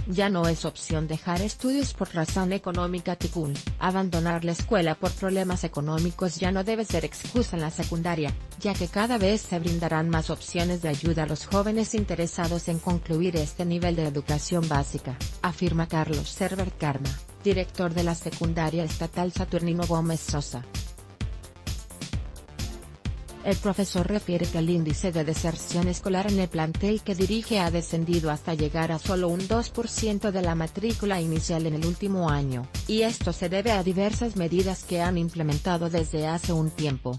Ya no es opción dejar estudios por razón económica. Ticún, abandonar la escuela por problemas económicos ya no debe ser excusa en la secundaria, ya que cada vez se brindarán más opciones de ayuda a los jóvenes interesados en concluir este nivel de educación básica, afirma Carlos Herbert Karma, director de la secundaria estatal Saturnino Gómez Sosa. El profesor refiere que el índice de deserción escolar en el plantel que dirige ha descendido hasta llegar a solo un 2% de la matrícula inicial en el último año, y esto se debe a diversas medidas que han implementado desde hace un tiempo.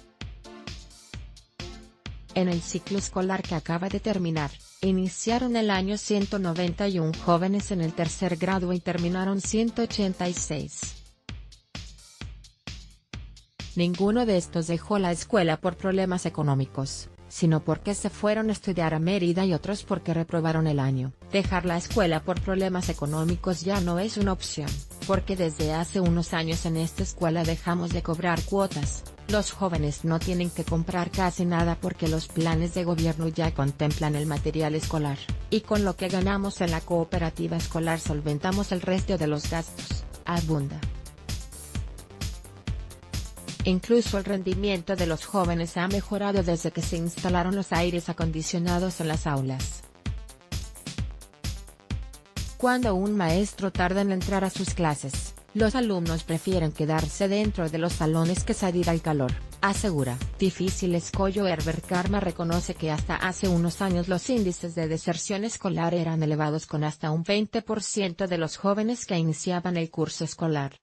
En el ciclo escolar que acaba de terminar, iniciaron el año 191 jóvenes en el tercer grado y terminaron 186. Ninguno de estos dejó la escuela por problemas económicos, sino porque se fueron a estudiar a Mérida y otros porque reprobaron el año. Dejar la escuela por problemas económicos ya no es una opción, porque desde hace unos años en esta escuela dejamos de cobrar cuotas. Los jóvenes no tienen que comprar casi nada porque los planes de gobierno ya contemplan el material escolar, y con lo que ganamos en la cooperativa escolar solventamos el resto de los gastos, abunda. Incluso el rendimiento de los jóvenes ha mejorado desde que se instalaron los aires acondicionados en las aulas. Cuando un maestro tarda en entrar a sus clases, los alumnos prefieren quedarse dentro de los salones que salir al calor, asegura. Difícil escollo. Herbert Karma reconoce que hasta hace unos años los índices de deserción escolar eran elevados, con hasta un 20% de los jóvenes que iniciaban el curso escolar.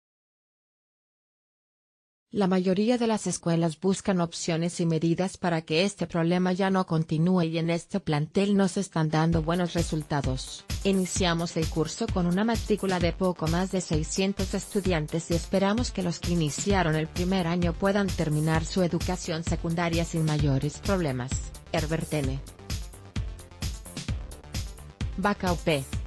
La mayoría de las escuelas buscan opciones y medidas para que este problema ya no continúe, y en este plantel nos están dando buenos resultados. Iniciamos el curso con una matrícula de poco más de 600 estudiantes y esperamos que los que iniciaron el primer año puedan terminar su educación secundaria sin mayores problemas. Herbert N. Bacaupe.